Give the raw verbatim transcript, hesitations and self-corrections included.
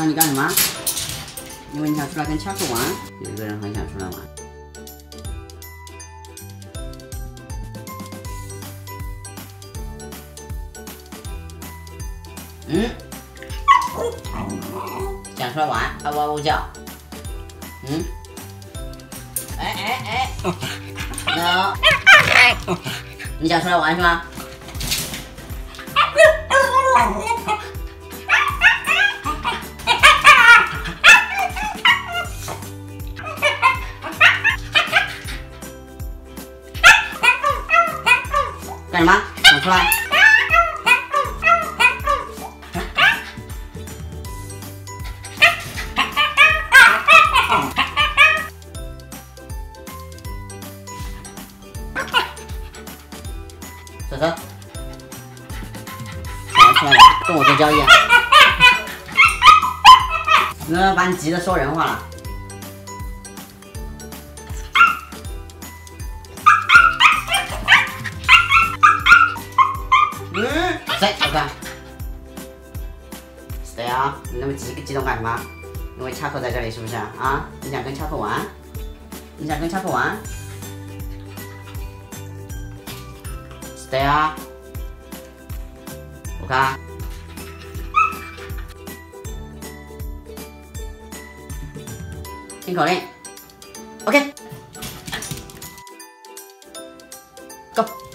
克，你干什么？因为你想出来跟恰克玩，有一个人很想出来玩。嗯，想出来玩，还哇呜叫。嗯，哎哎哎 ，no， 你想出来玩是吗？ 干什么？想出来？走走，想出来跟我做交易啊！死了，把你急得说人话了。 嗯，谁？我看，是的呀，你那么激激动干什么？因为恰克在这里是不是啊？你想跟恰克玩？你想跟恰克玩？是的呀，我看，听口令 ，OK，Go。